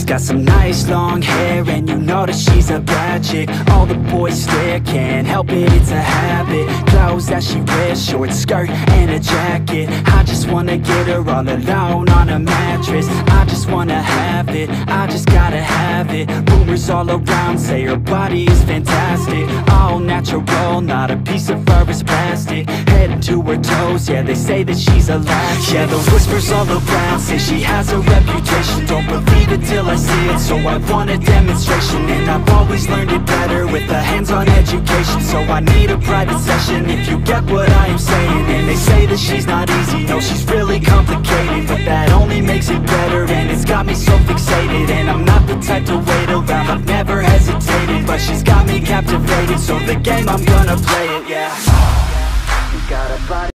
got some nice long hair, and you know that she's a bad chick. All the boys stare, can't help it, it's a habit. Clothes that she wears, short skirt and a jacket. I just wanna get her all alone on a mattress. I just wanna have it, I just gotta have it. Rumors all around say her body is fantastic. All natural, not a piece of fur is plastic. Head to her toes, yeah, they say that she's a latch. Yeah, the whispers all around say she has a reputation. Don't believe it till I see it, so I want a demonstration. And I've always learned it better with a hands-on education. So I need a private session, if you get what I am saying. And they say that she's not easy, no, she's really complicated. But that only makes it better, and it's got me so fixated. And I'm not the type to wait around, I've never hesitated. But she's got me captivated, so the game, I'm gonna play it, yeah. You got a body